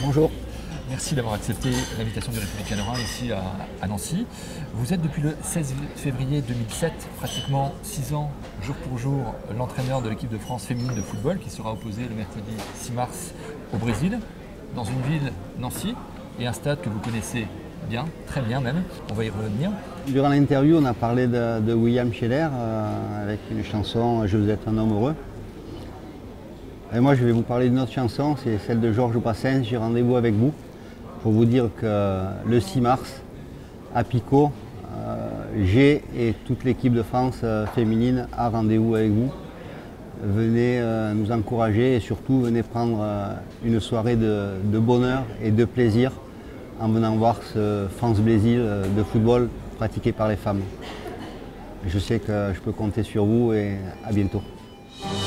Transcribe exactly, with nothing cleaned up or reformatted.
Bonjour. Merci d'avoir accepté l'invitation du Républicain Lorrain ici à, à Nancy. Vous êtes depuis le seize février deux mille sept, pratiquement six ans, jour pour jour, l'entraîneur de l'équipe de France féminine de football qui sera opposée le mercredi six mars au Brésil, dans une ville, Nancy, et un stade que vous connaissez bien, très bien même. On va y revenir. Durant l'interview, on a parlé de, de William Scheller euh, avec une chanson « Je veux être un homme heureux ». Et moi, je vais vous parler d'une autre chanson, c'est celle de Georges Brassens, « J'ai rendez-vous avec vous », pour vous dire que le six mars, à Picot, euh, j'ai et toute l'équipe de France euh, féminine a rendez-vous avec vous. Venez euh, nous encourager et surtout venez prendre euh, une soirée de, de bonheur et de plaisir en venant voir ce France-Brésil de football pratiqué par les femmes. Je sais que je peux compter sur vous et à bientôt.